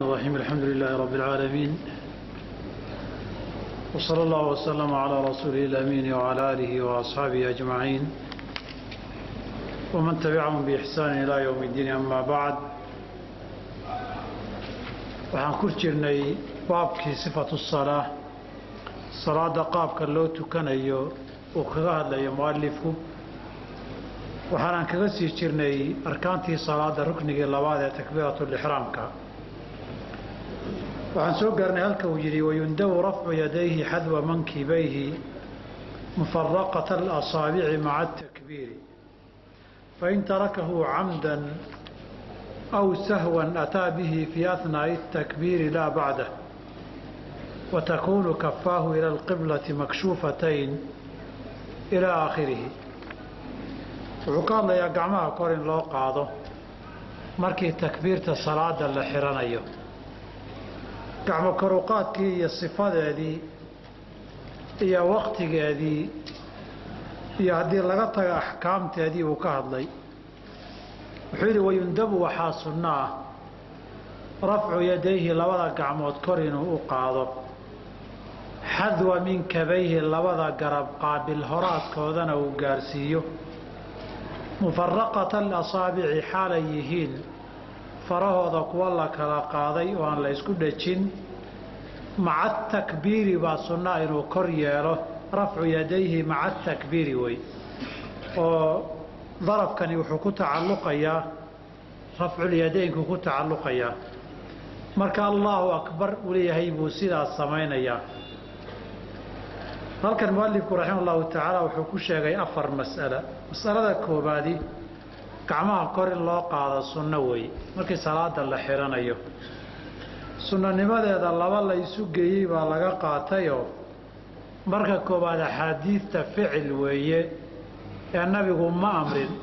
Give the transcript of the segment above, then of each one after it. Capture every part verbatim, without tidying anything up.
الرحيم الحمد لله رب العالمين وصلى الله وسلم على رسوله الأمين وعلى آله وأصحابه أجمعين ومن تبعهم بإحسان إلى يوم الدين. أما بعد، waxaan ku jirnay baabkii sifatu salaa, salaada qaabka loo tukanayo uu kaga hadlayo muallifku. waxaan kaga sii jirnay arkaantii salaada ruknigii labaad ee takbiiratul ihraamka. waxaan soo gaarnay halka uu yidhi wayundabu rafcu yadayhi xadwa mankibayhi mufaraqata alasaabici maca atakbiiri fain tarakahu camdan aw sahwan ataa bihi fi ahnaa'i atakbiiri laa bacdah watakunu kafaahu ila alqiblati makshuufatayn ilaa aakhirihi. wuxuu ka hadlayaa gacmaha kor in loo qaado markii takbiirta salaada la xiranayo. gacmo koruqaadkii iyo sifadeedii iyo waqtigeedii iyo haddii laga tago axkaamteedii uu ka hadlay. wuxuu yidhi wayundabu waxaa sunno ah rafcu yadayhi labada gacmood kor inuu u qaado xadwa minkabayhi labada garab qaabil horaadkoodana uu gaarsiiyo mufaraqata alasaabici xaalay yihiin farahooda kuwa la kala qaaday oo aan la isku dhejin maca atakbiiri baa sunnaa inuu kor yeelo. rafcu yadayhi maca atakbiiri wey oo darafkani wuxuu ku tacalluqayaa rafculyadaynku ku tacalluqayaa marka allahu akbar uu leeyahay buu sidaas samaynayaa. halkan muallifku raximah allahu tacaala wuxuu ku sheegay afar mas'ala. mas'alada koobaadi gacmaha kor in loo qaado sunno wey markii salaada la xiranayo. sunnanimadeeda laba la isu geeyey baa laga qaatayoo marka koobaad axaadiidta ficil weeye ee nabigu ma amrin.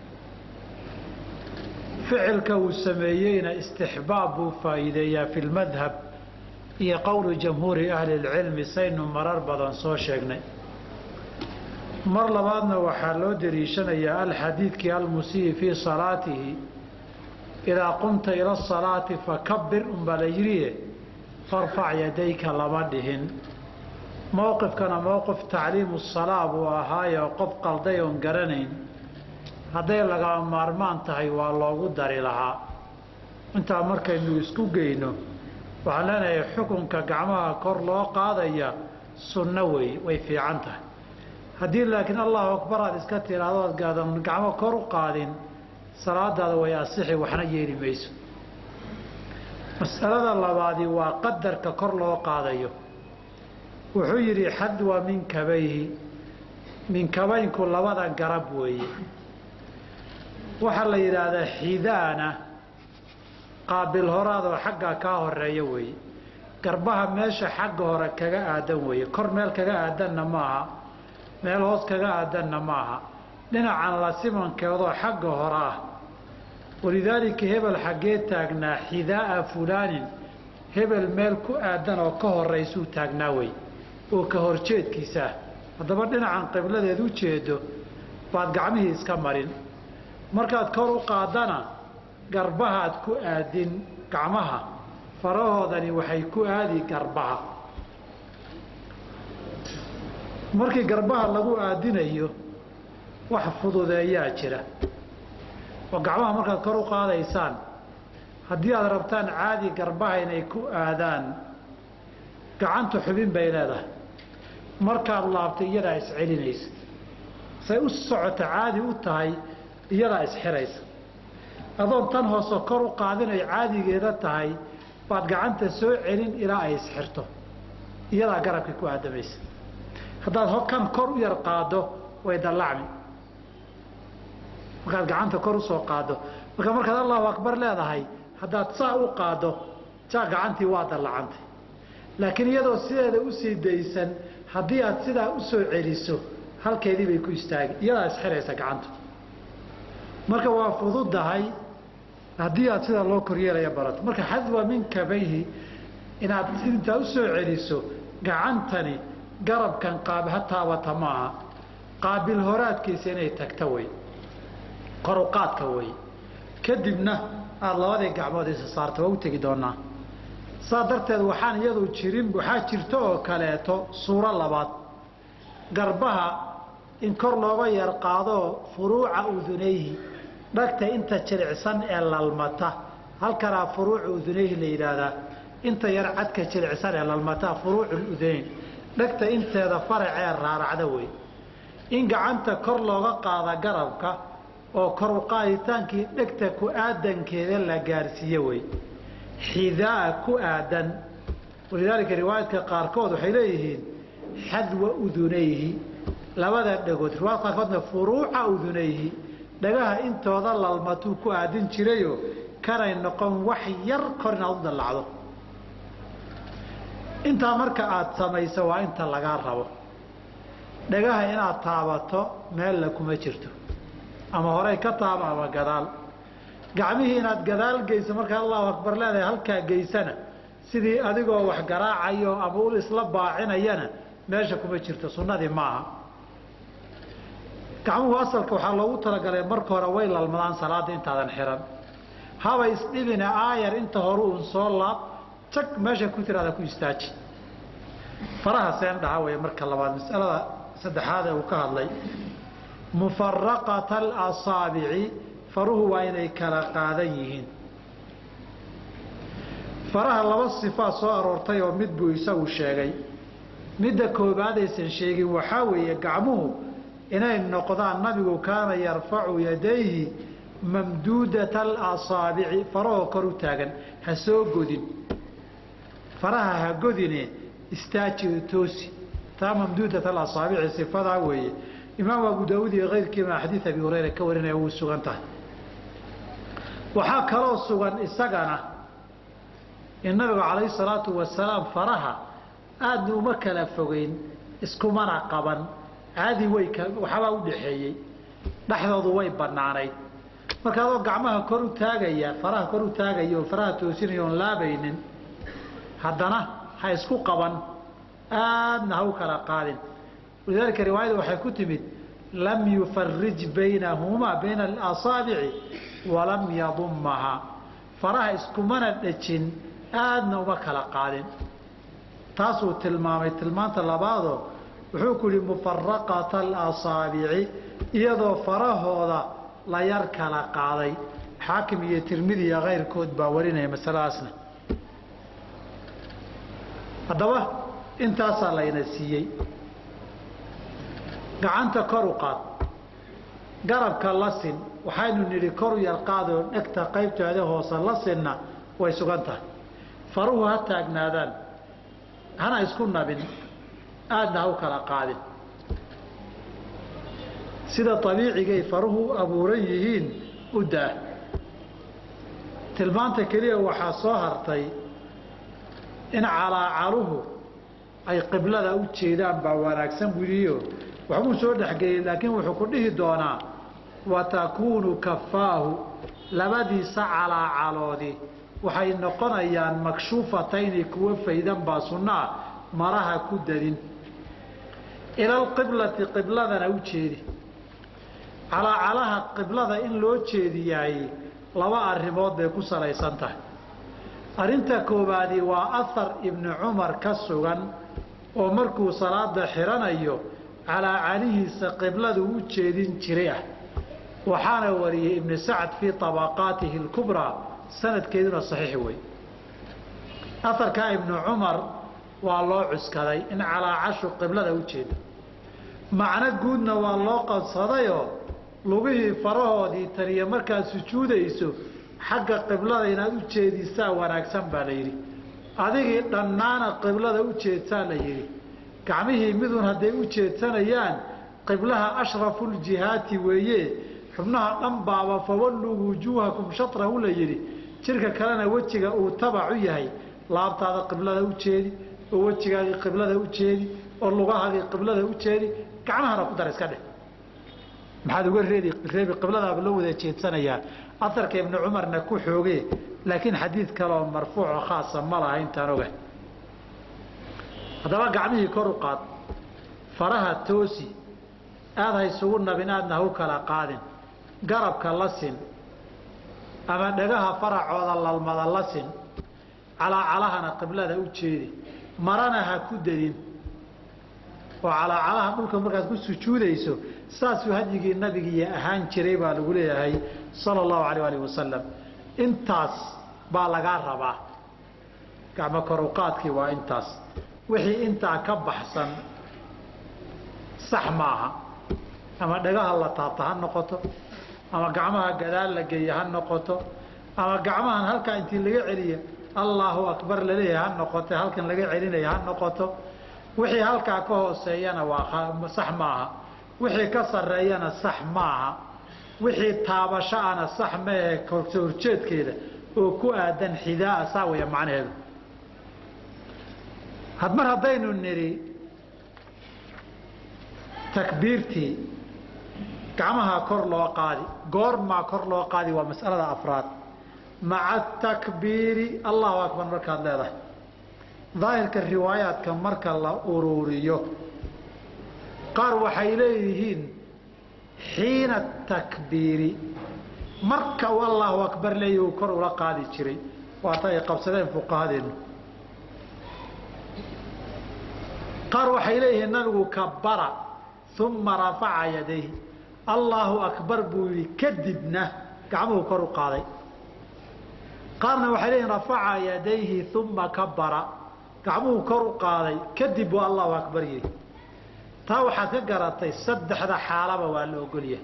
ficilka uu sameeyeyna istixbaab buu faa'iideeyaa fi lmadhab iyo qowlu jamhuuri ahli lcilmi saynu marar badan soo sheegnay. mar labaadna waxaa loo deliishanayaa alxadiidkii almusii fii salaatihi idaa qumta ila asalaati fakabir unbaa la yidhiye farfac yadayka lama dhihin. mowqifkana mowqif tacliimu salaa buu ahaayoo qof qalday oon garanayn hadday lagama maarmaan tahay waa loogu dari lahaa. intaa markaynu isku geyno waxaan leenahay xukunka gacmaha kor loo qaadaya sunno wey, way fiican tahay. haddii laakiin allahu akbar aad iska tiraahdo ood gaadan gacmo kor u qaadin salaadaada way asixi waxna yeeli mayso. mas'alada labaadi waa qadarka kor loo qaadayo. wuxuu yidhi xadwa minkabayhi, minkabaynku labada garab weeye. waxaa la yidhaahdaa xidaana qaabil horaadoo xagga kaa horeeya weeye. garbaha meesha xagga hore kaga aadan weeye. kor meel kaga aadanna maaha, meel hoos kaga aadanna maaha, dhinacan la simankeedoo xagga hore ah. walidaalika hebel xaggee taagnaa xidaa'a fulaanin, hebel meel ku aadan oo ka horaysuu taagnaa wey oo ka horjeedkiisaah. haddaba dhinacan qibladeed u jeedo baad gacmihii iska marin. markaad kor u qaadana garbahaad ku aadin gacmaha, farahoodani waxay ku aadi garbaha. markii garbaha lagu aadinayo wax fududeeyaa jira oo gacmaha markaad kor u qaadaysaan haddii aad rabtaan caadi garbaha inay ku aadaan, gacanta xubin bay leedahay. markaad laabto iyadaa iscelinaysa, say u socota caadi u tahay iyadaa isxiraysa. adoon tan hoose kor u qaadin ay caadigeeda tahay baad gacanta soo celin ilaa ay isxirto, iyadaa garabka ku aadamaysa. haddaad kan kor u yar qaado way dallacmi markaad gacanta kor u soo qaado. marka markaad allahu akbar leedahay haddaad saa u qaado jaa gacantii waa dallacantay. laakiin iyadoo sideeda usii daysan haddii aad sidaa u soo celiso halkeedii bay ku istaagi, iyadaa isxiraysa gacanta. marka waa fududahay haddii aad sidaa loo koryeelaya barato. marka xadwa minkabayhi inaad intaa u soo celiso gacantani garabkan qaab ha taabata maaha, qaabil horaadkiisa inay tagta wey, kor u qaadka wey. kadibna aada labadii gacmood isa saarta waa u tegi doonaa. صادرت وحان يدو جيرين waxaa jirto oo kaleeto suura labaad garbaha in kor looga yar qaado furuuca udunayhi dhagta inta jilicsan ee lalmata halkana furuuca udunayhi la yiraahdaa inta yar cadka jilicsan ee lalmata furuuca udunayn dhagta inteeda faracee raaracda way in gacanta kor looga qaado garabka oo kor u qaaditaankii dhagta ku aadankeeda la gaarsiiyo way xidaa ku aadan walidaalika riwaayadka qaarkood waxay leeyihiin xadwa udunayhi labada dhagood riwaayad qaarkoodna furuuca udunayhi dhagaha intooda lalmatu ku aadin jirayo kanay noqon wax yar kor inaad u dallacdo intaa marka aad samayso waa inta laga rabo dhagaha inaad taabato meel la kuma jirto ama horey ka taaba ama gadaal gacmihii inaad gadaal geyso marka Allahu akbar leedahay halka geysana sidii adigoo wax garaacayo ama ul isla baacinayana meesha kuma jirto sunnadii maaha gacmuhu asalka waxaa loogu talagalay marka hore way lalmadaan salaada intaadan xiran haba isdhibina aayar inta hore uun soo laab tag meesha ku tiraada ku istaaji faraha seen dhaca way marka labaad mas'alada saddexaad ee uu ka hadlay mufarraqatal asaabi'i faruhu waa inay kala qaadan yihiin faraha laba sifaa soo aroortay oo mid buu isagu sheegay midda koobaad aysan sheegin waxaa weeye gacmuhu inay noqdaan nabigu kaana yarfacu yadayhi mamduudatal asaabici faraho kor u taagan ha soo godin faraha ha godine istaaji toosi taa mamduudatal asaabici sifadaa weeye imaam abu daawud iyo keyrkiina xadiid abi hurayra ka warinaya wuu sugan tahay waxaa kaloo sugan isagana in nabigu calayhi salaatu wasalaam faraha aadna uma kala fogeyn iskumana qaban caadi way waxbaa u dhaxeeyey dhexdoodu way bannaanayd marka adoo gacmaha kor u taagaya faraha kor u taagaya oo faraha toosinaya oon laabaynin haddana ha isku qaban aadna ha u kala qaadin walidaalika riwaayada waxay ku timid lam yufarrij baynahumaa bayna alasaabici walam yadummaha faraha iskumana dhejin aadna uma kala qaadin taasuu tilmaamay tilmaanta labaadoo wuxuu ku yihi mufarraqata alasaabici iyadoo farahooda la yar kala qaaday xaakim iyo tirmidi iyo keyrkood baa warinaya masaladaasna haddaba intaasaa layna siiyey gacanta kor u qaad garabka la sin waxaynu nidhi kor u yar qaadoo dhegta qaybteeda hoose la sinna way sugan tahay faruhu ha taagnaadaan hana isku nabin aadna ha u kala qaadin sida abiicigay faruhu abuuran yihiin u daa tilmaanta keliya waxaa soo hartay in calaacaluhu ay qiblada u jeedaan baa wanaagsan buliyo waxbuu soo dhexgeliyey laakiin wuxuu ku dhihi doonaa watakuunu kafaahu labadiisa calaacaloodii waxay noqonayaan makshuufatayni kuwa faydan baa sunnaa maraha ku dadin ilalqiblati qibladana u jeedi calaacalaha qiblada in loo jeediyaay laba arrimood bay ku salaysan tahay arrinta koobaadi waa ahar ibni cumar ka sugan oo markuu salaada xiranayo calaacalihiisa qibladu u jeedin jiray ah waxaana wariyey ibnu sacd fii tabaqaatihi اlkubraa sanadkeeduna saxiix wey aharkaa ibnu cumar waa loo cuskaday in calaacashu qiblada u jeedo macno guudna waa loo qabsadayoo lugihii farahoodii taniyo markaad sujuudayso xagga qiblada inaad u jeedisaa wanaagsan baa la yidhi adigii dhannaana qiblada u jeedsaa la yidhi gacmihii midun hadday u jeedsanayaan qiblaha ashrafuljihaati weeye xubnaha dhan baaba fawalluu wujuuhakum shatrahu la yidhi jirka kalena wejiga uu tabac u yahay laabtaada qiblada u jeedi oo wejigaagii qiblada u jeedi oo lugahaagii qiblada u jeedi gacmahana ku dar iska dheh maxaad uga reebi reebi qibladaaba loo wada jeedsanayaa aharka ibnu cumarna ku xoogee laakiin xadiid kaleoo marfuuco khaasa ma laha intaan oga haddaba gacmihii kor u qaad faraha toosi aad ha isugu nabin aadna ha u kala qaadin garabka la sin ama dhagaha faracooda lalmada la sin calaacalahana qiblada u jeedi marana ha ku dadin oo calaacalaha dhulka markaad ku sujuudayso saasuu hadyigii nabigii ahaan jiray baa lagu leeyahay sala allahu calayh waalihi wasalam intaas baa lagaa rabaa gacmo kor u qaadkii waa intaas wixii intaa ka baxsan sax maaha ama dhagaha la taabta ha noqoto ama gacmaha gadaal la geeya ha noqoto ama gacmahan halkaa intii laga celiya allahu akbar laleeyahay ha noqoto halkan laga celinaya ha noqoto wixii halkaa ka hooseeyana waa sax maaha wixii ka sarreeyana sax maaha wixii taabasho ana sax maahe soo horjeedkeeda oo ku aadan xidaa saa weya macnaheedu had mar haddaynu nidhi takbiirtii gacmaha kor loo qaadi goormaa kor loo qaadi waa mas'alada afraad maca takbiiri allahu akbar markaad leedahay daahirka riwaayaadka marka la ururiyo qaar waxay leeyihiin xiina takbiiri marka uu allahu akbar leeyahy uu kor ula qaadi jiray waata ay qabsadeen fuqahadeennu qaar waxay leeyihiin nabigu kabara uma rafaca yadayhi allahu akbar buu yidhi kadibna gacmuhu kor u qaaday qaarna waxay leeyihin rafaca yadayhi uma kabara gacmuhu kor u qaaday kadib buu allahu akbar yidhi taa waxaad ka garatay saddexda xaalaba waa la ogolyahay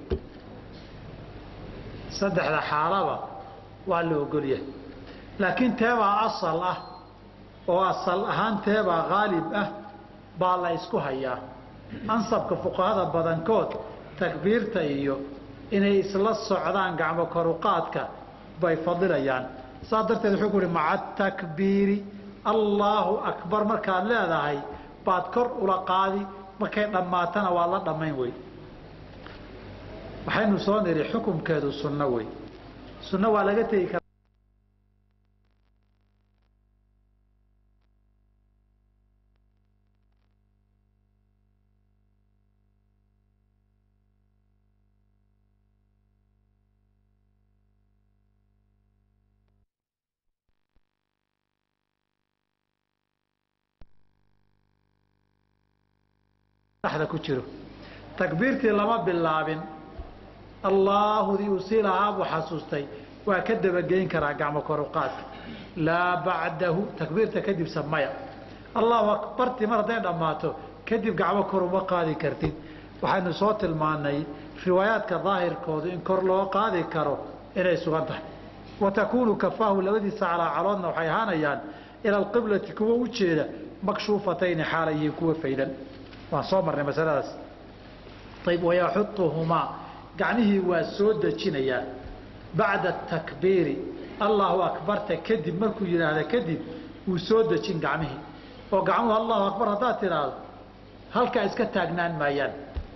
saddexda xaalaba waa la ogolyahay laakiin teebaa asal ah oo asal ahaan teebaa haalib ah baa la isku hayaa ansabka fuqahada badankood takbiirta iyo inay isla socdaan gacmo kor u qaadka bay fadilayaan saa darteed wuxuu ku uhi maca takbiiri allaahu akbar markaad leedahay baad kor ula qaadi markay dhammaatana waa la dhammayn wey waxaynu soo niri xukumkeedu sunno wey sunno waa laga tegi karaa ku jiro takbiirtii lama bilaabin allaahudii uu sii lahaa buu xasuustay waa ka dabageyn karaa gacmo kor u qaadka laa bacdahu takbiirta kadib samaya allahu akbartii mar hadday dhammaato kadib gacmo kor uma qaadi kartid waxaynu soo tilmaanay riwaayaadka daahirkoodu in kor loo qaadi karo inay sugan tahay wa takuunu kafaahu labadiisa calaacaloodna waxay ahaanayaan ila alqiblati kuwa u jeeda makshuufatayni xaalayhiin kuwa faydan waan soo marnay masaladaas ayb wayaxutuhumaa gacmihii waa soo dejinayaa bacda takbiiri allahu akbarta kadib markuu yidhaahda kadib wuu soo dejin gacmihii oo gacmuhu allahu akbar haddaad tidhaahdo halkaa iska taagnaan maayaan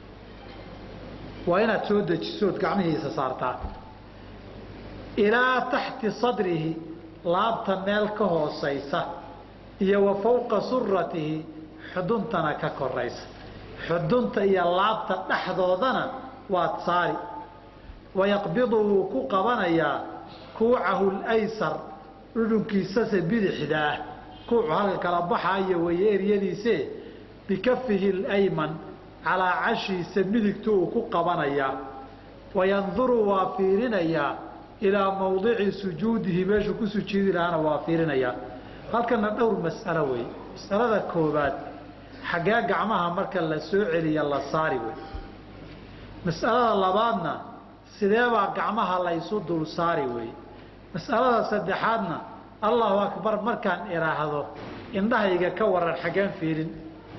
waa inaad soo dejisood gacmihiisa saartaa ilaa taxti sadrihi laabta meel ka hoosaysa iyo wa fawqa suratihi xuduntana ka koraysa xudunta iyo laabta dhexdoodana waad saari wayaqbidu wuu ku qabanayaa kuucahu laysar dhudhunkiisase bidixda ah kuucu halka kala baxaayo weeye eryadiise bikafihi alayman calaa cashiisa midigtu uu ku qabanayaa wayanduru waa fiirinayaa ilaa mawdici sujuudihi meeshuu ku sujuudi lahaana waa fiirinayaa halkana dhowr mas'alo weeye mas'alada koobaad xaggee gacmaha marka la soo celiya la saari wey mas'alada labaadna sideebaa gacmaha laysu dul saari wey mas'alada saddexaadna allahu akbar markaan idhaahdo indhahayga ka waran xaggeen fiirin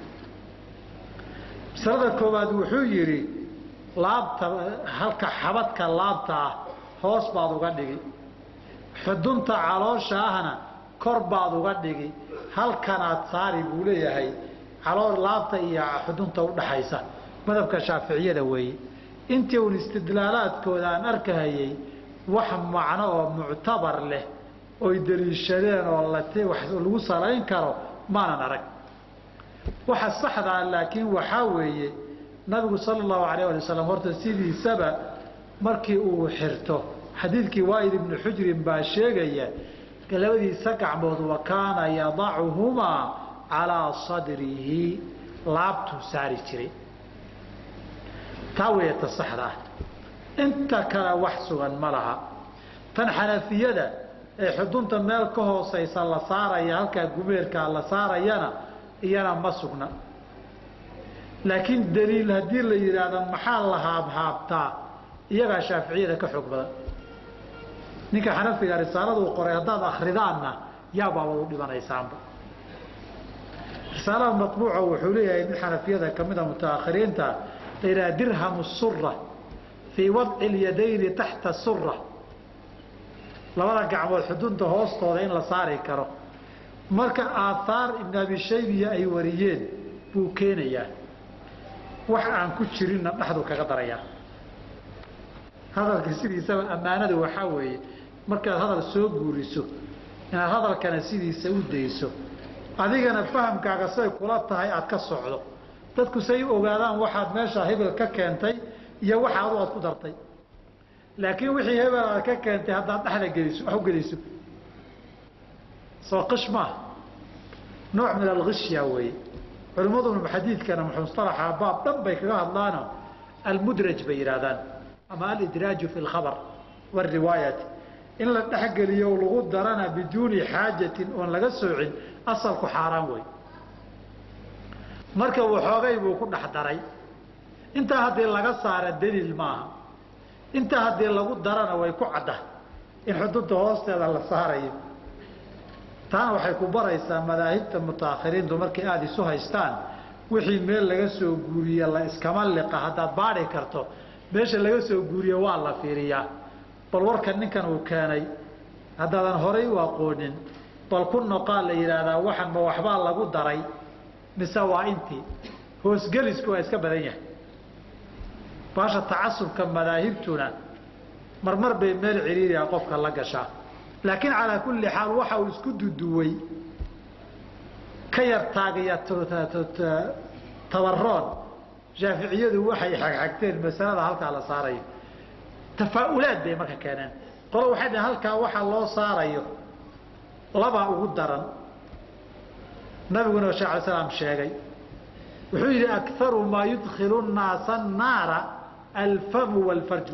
masalada koowaad wuxuu yidhi laabta halka xabadka laabta ah hoos baad uga dhigi xudunta caloosha ahna kor baad uga dhigi halkanaad saari buu leeyahay caloo laabta iyo xudunta udhaxaysa madhabka shaaficiyada weeye intii uun istidlaalaadkooda aan arkahayay wax macno oo muctabar leh oy daliishadeen oo lagu salayn karo maanan arag waxa saxdaa laakiin waxaa weeye nabigu sala allahu alayh ali wasalam horta sidiisaba markii uu xirto xadiidkii waaid ibnu xujrin baa sheegaya labadiisa gacmood wa kaana yadacuhumaa calaa sadrihi laabtuu saari jiray. taa weeyata saxda ah. inta kale wax sugan ma laha. tan xanafiyada ee xudunta meel ka hoosaysa la saaraya halkaa gumeerkaa la saarayana iyana ma sugna. laakiin daliil haddii la yidhaahdo maxaa la haabhaabtaa iyagaa shaaficiyada ka xoog badan. ninka xanafiga risaaladu qoray haddaad akhridaanna yaabaaba u dhibanaysaanba. risaalada matbuuca wuxuu leeyahay nin xanafiyada ka mida mutaakhiriinta la yidhaha dirhamu sura fii wadci اlyadayni taxta sura, labada gacmood xudunta hoostooda in la saari karo. marka aathaar ibn abi shaybiya ay wariyeen buu keenayaa, wax aan ku jirinna dhexdu kaga darayaa. hadalka sidiisaba ammaanada waxaa weeye markaad hadal soo guuriso inaad hadalkana sidiisa u dayso, adigana fahamkaaga say kula tahay aad ka socdo. dadku say ogaadaan waxaad meesha hebel ka keentay iyo waxa adu aad ku dartay. laakiin wixii hebel aad ka keentay haddaad dhexda geliso wax u geliso soo qish maaha, nooc min alghishya weeye. culimmaduna xadiidkana mustalaxa baab dhan bay kaga hadlaano almudraj bay yidhaahdaan ama alidraaju fi lkhabar wariwaayati, in la dhexgeliyo lagu darana biduuni xaajatin oon laga soocin asalku xaaraan wey. marka waxoogay buu ku dhex daray. intaa haddii laga saara daliil maaha, intaa haddii lagu darana way ku cadda in xudunta hoosteeda la saarayo. taana waxay ku baraysaa madaahibta mutaakhiriintu markay aada isu haystaan wixii meel laga soo guuriye la iskama liqa. haddaad baadhi karto meesha laga soo guuriye waa la fiiriyaa. bal warkan ninkan uu keenay haddaadan horay u aqoonin bal ku noqaa la yidhaahdaa waxan ma waxbaa lagu daray mise waa intii. hoosgelisku waa iska badan yahay. baasha tacasubka madaahibtuna marmar bay meel ciriiriya qofka la gashaa. laakiin calaa kulli xaal waxa uu isku duduway ka yar taagaya tabaroon. shaaficiyadu waxay xagxagteen masalada halkaa la saarayo. tafaa'ulaad bay marka keeneen. qolo waxay dhaheen halkaa waxa loo saarayo labaa ugu daran. nabiguna sal ly slam sheegay wuxuu yidhi akaru maa yudkilu nnaasa annaara alfamu waalfarju.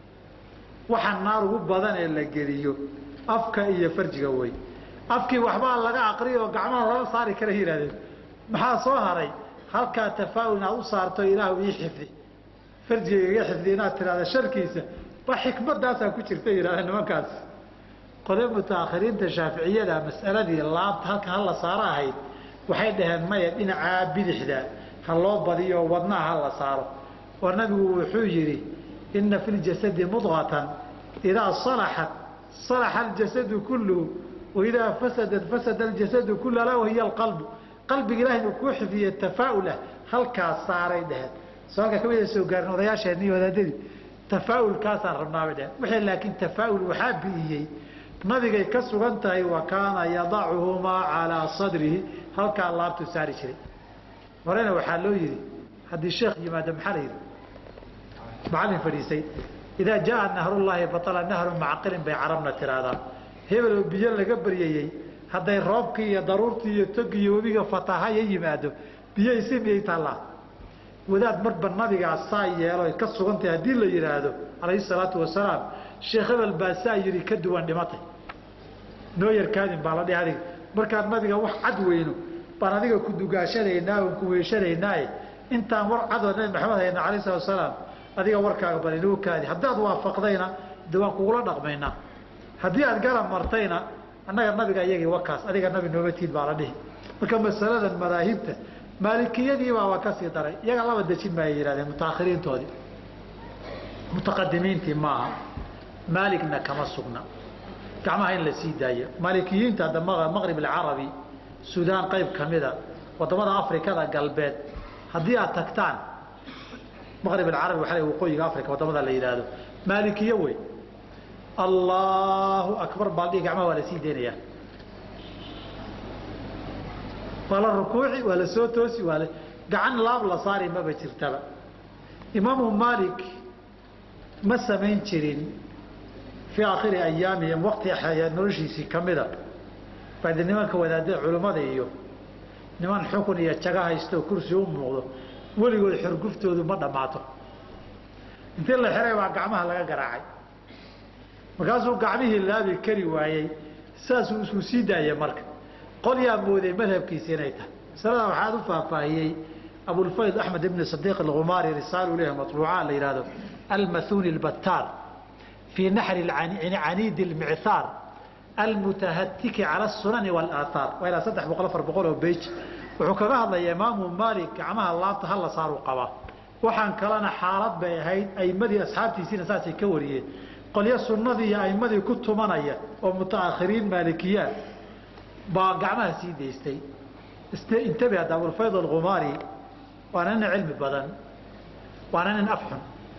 waxa naar ugu badan ee la geliyo afka iyo farjiga wey. afkii waxbaa laga aqriyo oo gacmaha lala saari kara yidhahdeen. maxaa soo haray halkaa tafaa'ul inaad u saarto ilaahu ii xifdi, farjiga iga xifdi inaad tidhahda sharkiisa ba xikmadaasaa ku jirta yidhahdeen nimankaas. qole mutaakhiriinta shaaficiyada mas'aladii laabta halka hala saaro ahayd waxay dhaheen maya dhinacaa bidixda ha loo badiyo wadnaha ha la saaro. oo nabigu wuxuu yidhi ina fi ljasadi mudqatan idaa salaxat salaxa aljasadu kulluhu waidaa fasadat fasada aljasadu kullu alaa wahiya alqalbu. qalbiga ilahay inuu kuu xifdiye tafaa'ulah halkaas saaray dheheen. soo halka ka mida soo gaarin odayaasheenna iyo wadaadadii tafaa'ulkaasaan rabnaa bay dheheen. wixii laakiin tafaa'ul waxaa bi'iyey nabigay ka sugan tahay wa kaana yadacuhumaa calaa sadrihi, halkaa laabtuu saari jiray. horena waxaa loo yidhi haddii sheekh yimaado maxaa la yidhi macallin fadhiisay idaa jaa nahrullaahi batala nahru macaqilin bay carabna tiraahdaa. hebel oo biyo laga baryayey hadday roobkii iyo daruurtii iyo togi iyo webiga fatahaya yimaado biyo isi miyay taallaa. wadaad marba nabigaa saa yeelo ay ka sugan tahay haddii la yidhaahdo calayhi salaatu wasalaam sheekh hebel baa saa yidhi ka duwan dhimatay noo yarkaadin baa la dhihi adiga. markaan nabiga wax cad weyno baan adiga ku dugaashanaynaa oon ku weeshanaynaaye intaan war cadoo nabi maxamed hayna calayhi salaatu wasalaam adiga warkaaga bal inoo kaadi. haddaad waafaqdayna de waan kugula dhaqmaynaa. haddii aad garab martayna annaga nabiga iyagii wakaas adiga nabi nooma tiid baa la dhihi. marka masaladan madaahibta maalikiyadii baa waa ka sii daray. iyaga laba dejin maayay yidhahdeen mutaakhiriintoodii. mutaqadimiintii maaha. maaligna kama sugna gacmaha in la sii daayo. maalikiyiinta hadda maqrib alcarabi suudaan qayb ka mida wadamada afrikada galbeed haddii aad tagtaan maqrib alcarabi waxa la waqooyiga afrika wadamada la yidhaahdo maalikiyo wey. allahu akbar baa dhihi gacmaha waa la sii deynayaa. waa la rukuuci waa la soo toosi waa la gacan laab la saari maba jirtaba. imaamu maalik ma samayn jirin fii aakhiri ayaamihim waqti noloshiisii ka mida badi nimanka wadaadada culummada iyo niman xukun iyo jaga haysto kursi u muuqdo weligood xurguftoodu ma dhammaato intii la xiray baa gacmaha laga garaacay markaasuu gacmihii laabi kari waayey saasuu isku sii daayay marka qol yaa mooday madhabkiisa inay tahay masalada waxaad u faahfaahiyey abulfayd axmed ibn sadiiq alghumaari risaalu leh matbuuca la yidhaahdo almathuni albattaar fii naxri caniidi almicthaar almutahatiki cala asunani walaathaar waa ilaa saddex boqol afar boqol oo beyj wuxuu kaga hadlaya imaamu maalik gacmaha laabta hala saaruu qabaa waxaan kalena xaalad bay ahayd aimadii asxaabtiisiina saasay ka wariyeen qolyo sunnadii iyo aimadii ku tumanaya oo mutaakhiriin maalikiyaan baa gacmaha sii daystay intabi hadda abulfayd alghumaari waana nin cilmi badan waana nin afxun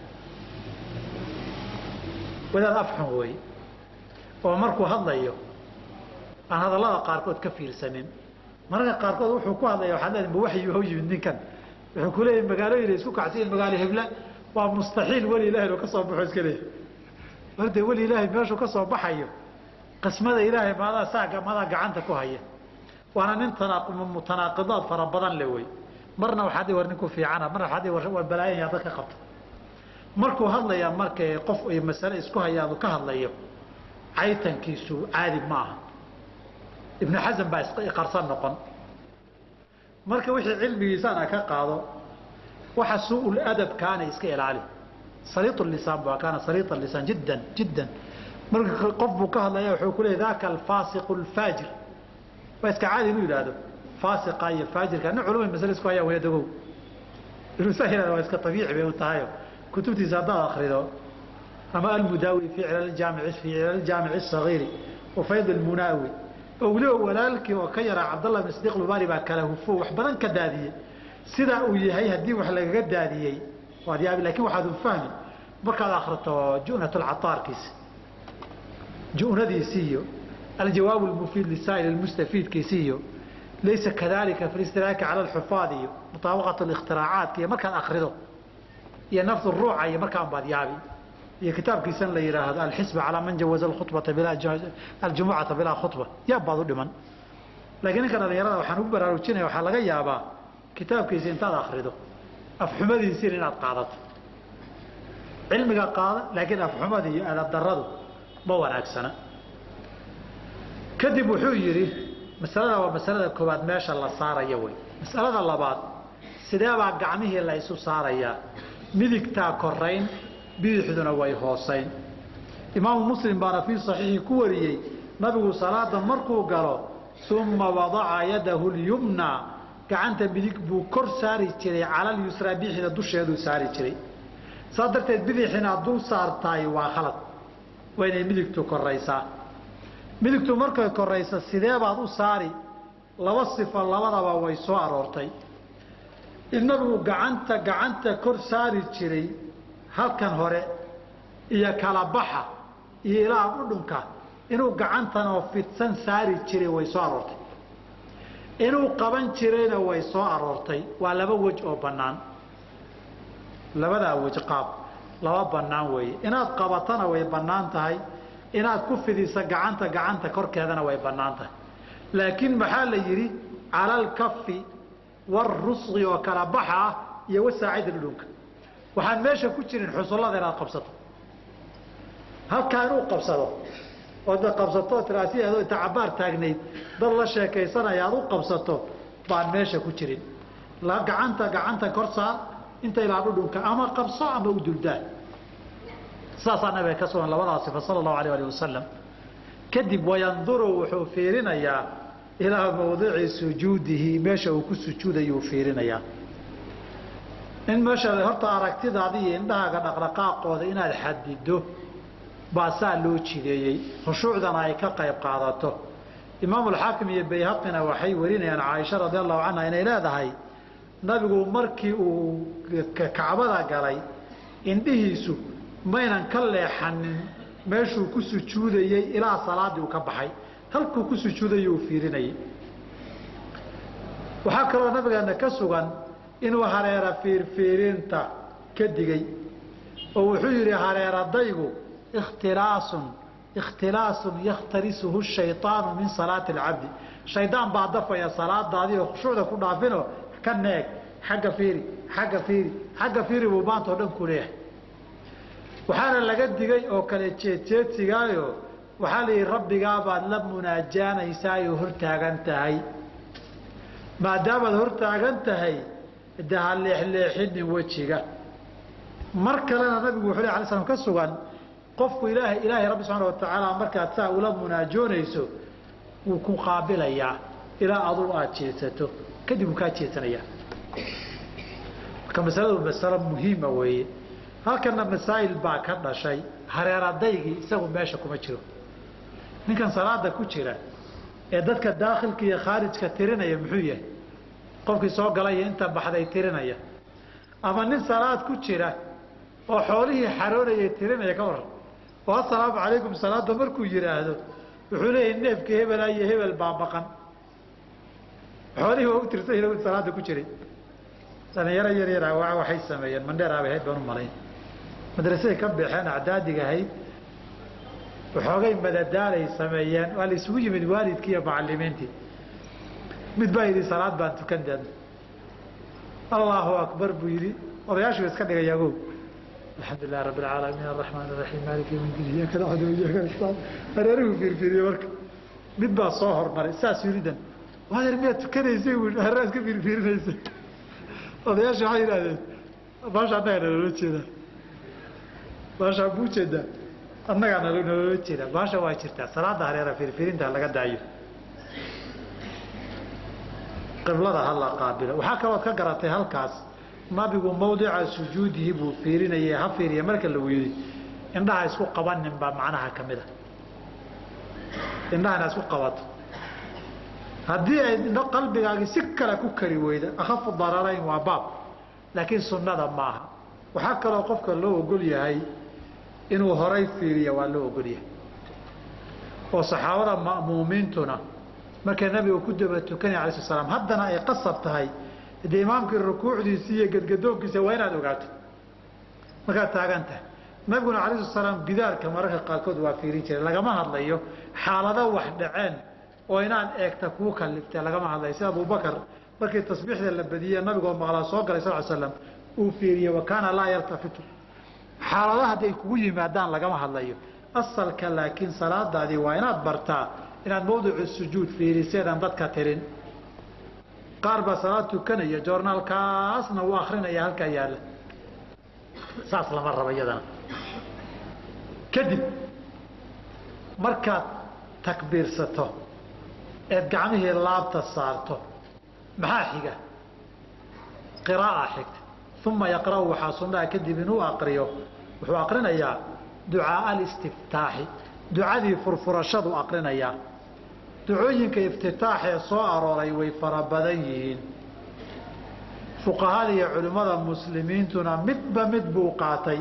wadaad afxun wey oo markuu hadlayo aan hadallada qaarkood ka fiirsanin mararka qaarkood wuxuu ku hadlaya waxaad leedahay ma waxyi u yimid ninkan wuxuu ku leeyahay magaalooyin isku kacsiin magaalo hebla waa mustaxiil weli ilaahay oo ka soo baxo iska leeyahay marda weli ilaahay meeshuu ka soo baxayo qismada ilaahay maadaa saaga maadaa gacanta ku haya waana nin mutanaaqidaad fara badan le wey marna waxaad war ninku fiicana marna waxaad war balaayan yaa dadka qabta markuu hadlaya markay qof ay mas'ale isku hayaadu ka hadlayo caytankiisu caadi ma aha ibn xasan baa isqarsan noqon marka wixii cilmigiisana ka qaado waxa su'ul adab kaana iska ilaali sariiq lisan baa kaana sariiq lisan jiddan jiddan marka qof buu ka hadlaya wuxuu ku leeyahay daaka alfaasiq alfajir waa iska caadi inuu yiraahdo faasiqa iyo faajirka ana culumada mas'ale isku hayaan way dagow inuu sahila waa iska tabiici bay u tahay kutubtiisa haddaad akhrido ama almudaawi fi cilal jaamic fi cilal jaamic as-saghir wa fayd al-munawi awliyo walaalkii oo ka yara Abdullah ibn Sidiq al-Bari baa kala hufo wax badan ka daadiyay sida uu yahay hadii wax laga daadiyay waa diyaab laakiin waxaad u fahmi markaad akhrito ju'nat al-atarkis ju'nadiisiyo al-jawaab al-mufid li-sa'il al-mustafid kisiyo laysa kadhalika fi al-istiraak 'ala al-hufaz mutabaqat al-ikhtiraa'at kiya markaad akhrido iyo nafs ar-ruu'a iyo markaan baad yaabi iyo kitaabkiisan la yiraahdo al-hisb 'ala man jawaza al-khutbata bila al-jum'ata bila khutba ya baad u dhiman laakiin kan dhalinyarada waxaan u baraarujinay waxa laga yaabaa kitaabkiisa intaad akhrido afxumadiisa inaad qaadato cilmiga qaada laakiin afxumada iyo ala daradu ma wanaagsana kadib wuxuu yiri masalada waa masalada koobaad meesha la saarayo way masalada labaad sidee baa gacmihii la isu saarayaa midigta koreyn bidixduna way hooseyn imaam muslim baana fi saxiix ku wariyay nabigu salaada markuu galo thumma wada'a yadahu al-yumna gacanta midig buu kor saari jiray cala al-yusra bixida dusheedu saari jiray sadarteed bidixina dul saartay waa khalad wayna midigtu koraysaa midigtu markay koraysa sidee baad u saari laba sifo labadaba way soo aroortay inagu gacanta gacanta kor saari jiray halkan hore iyo kala baxa iyo ilaa dhudhunka inuu gacantan oo fidsan saari jiray way soo aroortay inuu qaban jirayna way soo aroortay waa laba waj oo banaan labada waj qaab laba banaan way inaad qabatana way banaan tahay inaad ku fidiso gacanta gacanta korkeedana way banaan tahay laakiin maxaa la yiri ala al-kaffi war-rusghi wa kala baxa iyo wasaacid dhudhunka waxaan meesha ku jirin xusullada inaad qabsato halkaan uu qabsado oo dad qabsato tiraasiyeedo inta cabaar taagnayd dad la sheekaysanaya aad u qabsato baan meesha ku jirin la gacanta gacanta korsa inta ilaa dhudhunka ama qabso ama u duldaa saasa nabiga ka soo labadaas sallallahu alayhi wa sallam kadib wayanduru wuxuu fiirinayaa ilaa mawdici sujuudihi meesha uu ku sujuudayo fiirinayaa in meesha horta aragtidaadii indhahaaga dhaqdhaqaaqooda inaad xadido baasaa loo jideeyay khushuucdana ay ka qayb qaadato imaam al-Hakim iyo Bayhaqina waxay warinayaan Aisha radhiyallahu anha inay leedahay nabigu markii uu Kaabada galay indhihiisu maynan ka leexanin meeshuu ku sujuudayay ilaa salaadii uu ka baxay halkuu ku sujuudayay uu fiirinayay waxa kale oo nabigeena ka sugan inuu hareera fiirfiirinta ka digay oo wuxuu yiri hareeradaygu ikhtiraasun ikhtilaasun yakhtarisuhu shayطaanu min salaati اlcabdi shaydaan baa dafaya salaadaadii oo khushuucda ku dhaafinoo ka neeg xagga fiiri xagga fiiri xagga fiiri buu maanta oo dhan ku leeyahay waxaana laga digay oo kale jeedjeedsigaayo waxaa la yidhi rabbigaabaad la munaajaanaysaayoo hortaagan tahay maadaamaad hortaagan tahay de ha leexleexinin wejiga mar kalena nabigu wuxuu leh alay slam ka sugan qofku ilaahay ilaahay rabbi subxaana watacaala markaad saa ula munaajoonayso wuu ku qaabilayaa ilaa aduu aad jeedsato kadib wuu kaa jeedsanayaa marka masaladu masalo muhiima weeye halkana masaa'il baa ka dhashay hareeradaygii isagu meesha kuma jiro ninkan salaada ku jira ee dadka daakhilka iyo khaarijka tirinaya muxuu yahay qofkii soo galay iyo inta baxday tirinaya ama nin salaad ku jira oo xoolihii xaroonayay tirinaya ka waran oo assalaamu calaykum salaada markuu yidhaahdo wuxuu leeyahay neefka hebelaa iyo hebel baa maqan xoolihii waa u tirsan yihin salaada ku jiray dhalinyaro yar yara waxay sameeyeen mandheeraabay ahayd baan u malayn madrasaday ka baxeen acdaadiga ahayd waxoogay madadaalay sameeyeen waa la isugu yimid waalidkii iyo macalimiintii mid baa yidhi salaad baan tukan deedna allahu akbar buu yidhi odayaashuu iska dhigaya agow alxamdu lilahi rabbi alcaalamiin araxmaan araxiim maaliki yawmi diin iyyaka nacbudu wa iyyaka nastaciin hareerihuu fiirfiiriyey marka mid baa soo hormaray saas yidhidan waadeer miyaad tukanaysay buu hareeraha iska fiirfiirinaysay odayaasha waxay yidhahdeen baasha annagaa naloola jeedaa baashaa buu jeedaa annagaa naloola jeedaa baasha waa jirtaa salaada hareera fiirfiirinta laga daayo qiblada ha la qaabilo waxaa kalood ka garatay halkaas nabigu mawdica sujuudihi buu fiirinayay ha fiiriya marka lagu yidhi indhaha isku qabanin baa macnaha ka mid a indhahana isku qabato haddii ay qalbigaagii si kale ku kari weyda akhafu dararayn waa baab laakiin sunnada maaha waxaa kaloo qofka loo ogol yahay inuu horay fiiriya waa loo ogol yahay oo saxaabada ma'muumiintuna markay nabiga ku daba tukanaya alay sl slam haddana ay qasab tahay dee imaamkii rukuucdiisi iyo gadgadoonkiisa waa inaad ogaato markaad taagan tahay nabiguna alay sl slaam gidaarka mararka qaarkood waa fiirin jiray lagama hadlayo xaalado wax dhaceen oo inaad eegta kuu kaliftee lagama hadlayo sida abubakar markii tasbiixda la badiyey nabigoo maqlaa soo galay sal slam uu fiiriyey wa kaana laa yaltafitu xaalado hadday kugu yimaadaan lagama hadlayo asalka laakiin salaadaadii waa inaad bartaa inaad mawdicu sujuud fiiriseedaan dadka tirin qaar baa salaad tukanaya joornaalkaasna uu akrinaya halkaa yaalla saas lama raba iyadana kadib markaad takbiirsato eed gacmihii laabta saarto maxaa xiga qiraa'a xigta uma yaqra'u waxaa sunnaha kadib inuu aqriyo wuxuu aqrinayaa ducaaa alistiftaaxi ducadii furfurashadu aqrinayaa ducooyinka iftitaaxee soo arooray way fara badan yihiin fuqahada iyo culimmada muslimiintuna midba mid buu qaatay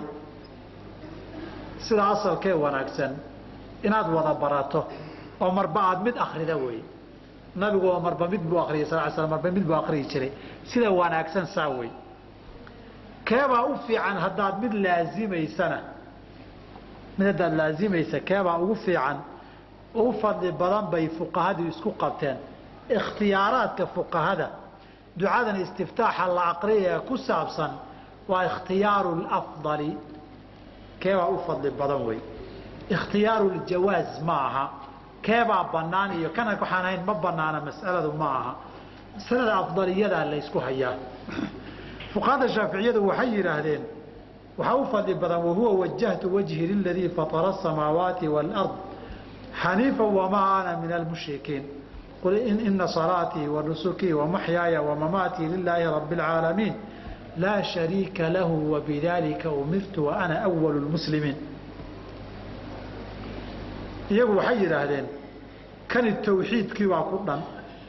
sida asalkee wanaagsan inaad wada barato oo marba aad mid akrida weeye nabigu oo marba mid buu akriyay sal l slam marba mid buu akriyi jiray sida wanaagsan saa wey keebaa u fiican haddaad mid laazimaysana mid haddaad laazimaysa keebaa ugu fiican u fadli badan bay fuqahadu isku qabteen ikhtiyaaraadka fuqahada ducadan istiftaaxa la aqriyaya ku saabsan waa ikhtiyaaru lafdali keebaa u fadli badan wey ikhtiyaaru ljawaaz ma aha keebaa bannaan iyo kana waxaan ahayn ma banaana mas'aladu ma aha masalada afdaliyadaa la ysku hayaa fuqahada shaaficiyadu waxay yidhaahdeen waxaa u fadli badan wahuwa wajahtu wajhi liladii fatara asamaawaati wاlard xaniifa wamaa ana min almushrikiin qul ina salaatii wanusukii wamaxyaaya wamamaatii lilaahi rabi اlcaalamiin laa shariika lahu wabidalika umirtu waana awalu lmuslimiin iyagu waxay yidhaahdeen kani tawxiidkii baa ku dhan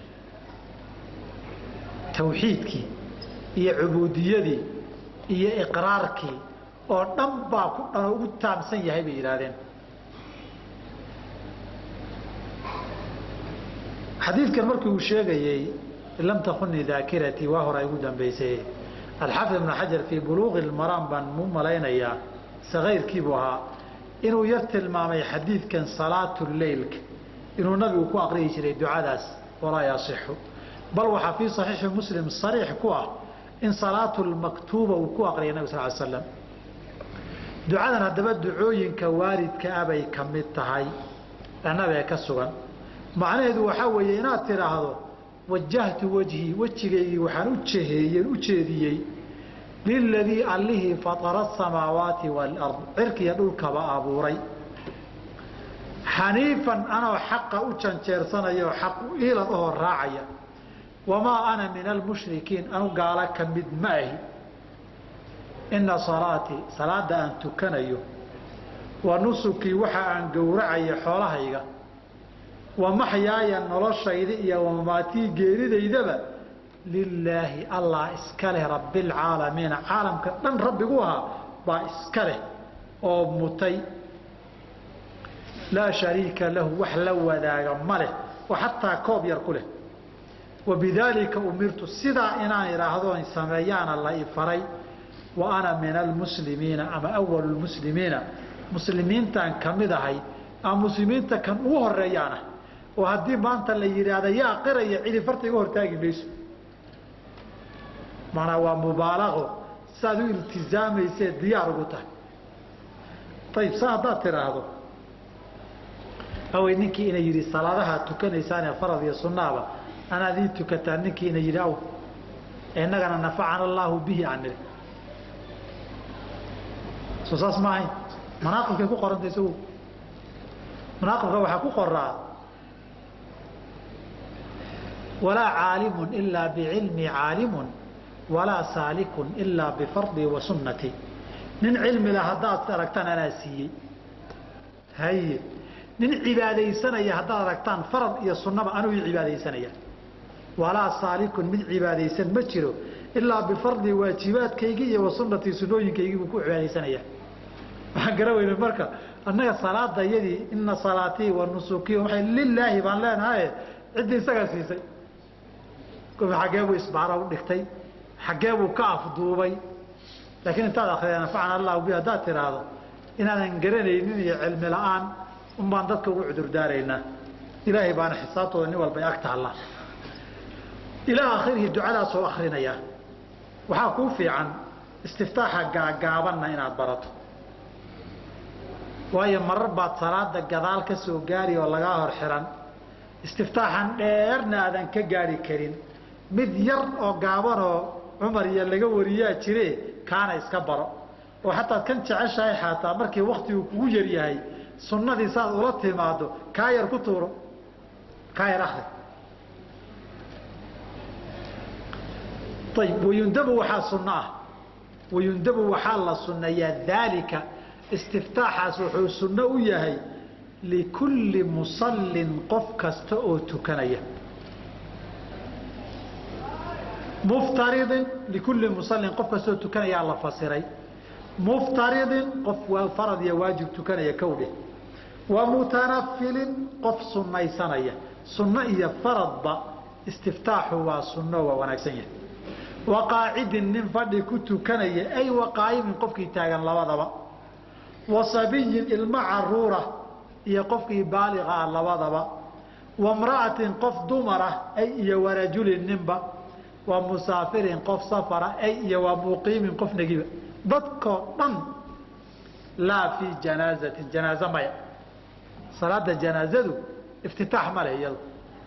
tawxiidkii iyo cubuudiyadii iyo iqraarkii oo dhan baa ku dhan oo ugu taamsan yahay bay yidhaahdeen xadiidkan markii uu sheegayey lam takuni daakiratii waa hore ay ugu dambaysay alxaafid ibn xajar fii buluuqi lmaraan baan mu malaynayaa sakayrkii buu ahaa inuu yar tilmaamay xadiidkan salaatu leylka inuu nabigu ku aqriyi jiray ducadaas walaa yasixu bal waxaa fii saxiixi muslim sariix ku ah in salaatu lmaktuuba uu ku aqriyay nabig sal ly slam ducadan haddaba ducooyinka waaridka ah bay ka mid tahay ee nabiga ka sugan macnaheedu waxaa weeye inaad tidhaahdo wajahtu wajhii wejigaygii waxaan u jeheeyeen u jeediyey liladii allihii fatara asamaawaati waalard cirkiya dhulkaba abuuray xaniifan anoo xaqa u janjeersanaya oo xaq iilad ahoo raacaya wamaa ana min almushrikiin anu gaala ka mid ma ahi ina salaatii salaada aan tukanayo wa nusukii waxa aan gowracaya xoolahayga wa maxyaaya noloshayda iyo wamamaatii geeridaydaba lilaahi allah iska leh rabbilcaalamiina caalamka dhan rabbigu ahaa baa iska leh oo mutay laa shariika lahu wax la wadaaga ma leh oo xataa koob yar ku leh wabidaalika umirtu sidaa inaan idhaahdo sameeyaana la i faray wa ana min almuslimiina ama awalu lmuslimiina muslimiintaan ka mid ahay ama muslimiinta kan ugu horeeyaana oo haddii maanta la yidhaahda yaa qiraya cidi farta iga hortaagi mayso maanaa waa mubaalaqo saaad u iltizaamayse diyaar ugu tahay ayib saa haddaad tidhaahdo awey ninkii ina yidhi salaadaha tukanaysaan ee farad iyo sunnaaba anaad ii tukataa ninkii ina yidhi aw innagana nafacana allaahu bihi aan nidhi soo saas ma ahayn manaaqibkay ku qoranta isagu manaaqibka waxaa ku qoraa walaa caalimun ilaa bicilmi caalimun walaa saalikun ilaa bifardii wa sunnati nin cilmila haddaad aragtaan anaa siiyey haye nin cibaadaysanaya haddaad aragtaan farad iyo sunnaba anuu ii cibaadaysanaya walaa saalikun mid cibaadaysan ma jiro ilaa bifardii waajibaadkaygii iyo wa sunnatii sunnooyinkaygii buu ku cibaadaysanaya waxaan gara weyne marka annaga salaada iyadii ina salaatii wa nusukii waay lilaahi baan leenahaye ciddii isagaa siisay xaggee buu isbaara u dhigtay xaggee buu ka afduubay laakiin intaad akrida nafacana allahu bi haddaad tidhaahdo inaadan garanaynin iyo cilmi la-aan un baan dadka ugu cudurdaaraynaa ilaahay baana xisaabtooda nin walbay ag taalla ilaa akhirihi ducadaasoo akrinayaa waxaa kuu fiican istiftaaxa gaagaabanna inaad barato waayo marar baad salaada gadaal ka soo gaari oo lagaa hor xiran istiftaaxan dheerna aadan ka gaari karin mid yar oo gaabanoo cumar iyo laga wariyaa jire kaana iska baro oo xataad kan jeceshahay xataa markii waktigu kugu yar yahay sunnadii saad ula timaado kaa yar ku tuuro kaa yar akri ayb wayundabu waxaa sunno ah wayundabu waxaa la sunneeyaa daalika istiftaaxaas wuxuu sunno u yahay likulli musallin qof kasta oo tukanaya muftaridin likulli musallin qof kasta oo tukanayaa la fasiray muftaridin qof waa farad iyo waajib tukanaya kowdhe wa mutanafilin qof sunnaysanaya sunno iyo faradba istiftaaxu waa sunno waa wanaagsan yahay wa qaacidin nin fadhi ku tukanaya ay wa qaa'imin qofkii taagan labadaba wa sabiyin ilmo caruura iyo qofkii baaliqa ah labadaba wa mra'atin qof dumara ay iyo warajulin ninba wa musaafirin qof safara ay iyo wa muqiimin qof negiba dadkoo dhan laa fii janaazatin janaaze maya salaada janaazadu iftitaax ma leh iyado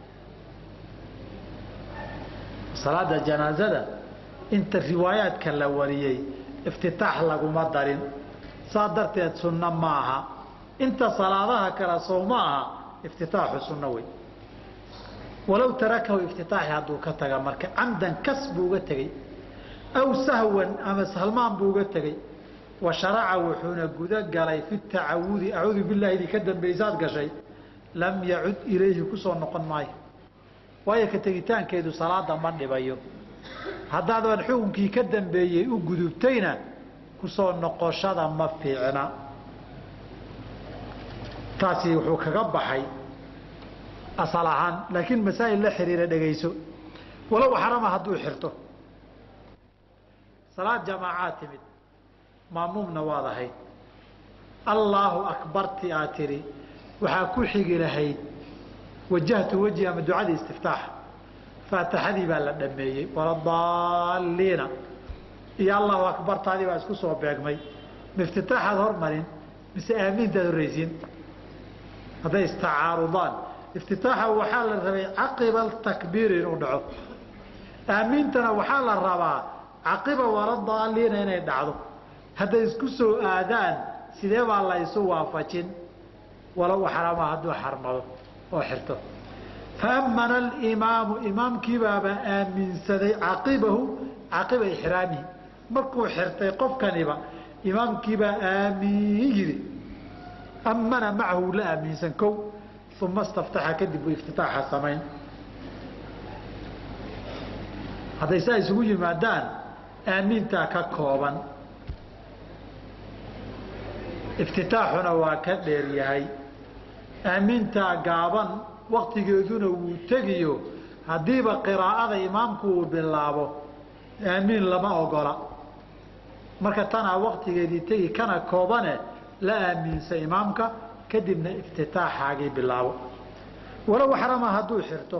salaada janaazada inta riwaayaadka la wariyey iftitaax laguma darin saa darteed sunno ma aha inta salaadaha kale soo ma aha iftitaaxu sunno wey walow tarakahu iftitaaxi hadduu ka taga marka camdan kas buu uga tegey aw sahwan ama halmaan buu uga tegey wa sharaca wuxuuna guda galay fi tacawudi acuudu billahi idii ka dambaysaad gashay lam yacud ilayhi kusoo noqon maayo waayo ka tegitaankeedu salaada ma dhibayo haddaadan xukunkii ka dambeeyey u gudubtayna kusoo noqoshada ma fiicna taasi wuxuu kaga baxay asal ahaan laakiin masaa'il la xiriira dhegayso walow xarama hadduu xirto salaad jamaacaad timid maamuumna waad ahayd allaahu akbarti aad tidhi waxaa ku xigi lahayd wajahtu wejhi ama ducadii istiftaaxa faatixadii baa la dhameeyey waladaalliina iyo allahu akbartaadii baa isku soo beegmay miftitaaxaad hormarin mise aamiintaad horraysiin hadday istacaarudaan iftitaaxa waxaa la rabay caqiba takbiir inuu dhaco aamiintana waxaa la rabaa caqiba waladaalliina inay dhacdo hadday isku soo aadaan sidee baa la isu waafajin walow xarama hadduu xarmado oo xirto faamana alimaamu imaamkiibaaba aaminsaday caqibahu caqiba ixraamihi markuu xirtay qofkaniba imaamkiibaa aamiin yidhi amana macahu la aaminsan kow uma istaftaxa kadib buu iftitaaxa samayn hadday saa isugu yimaadaan aamiintaa ka kooban iftitaaxuna waa ka dheer yahay aamiintaa gaaban waktigeeduna wuu tegiyo haddiiba qiraa'ada imaamku uu bilaabo aamiin lama ogola marka tanaa waktigeedii tegi kana koobane la aaminsa imaamka kadibna iftitaaxaagii bilaabo walow xarama hadduu xirto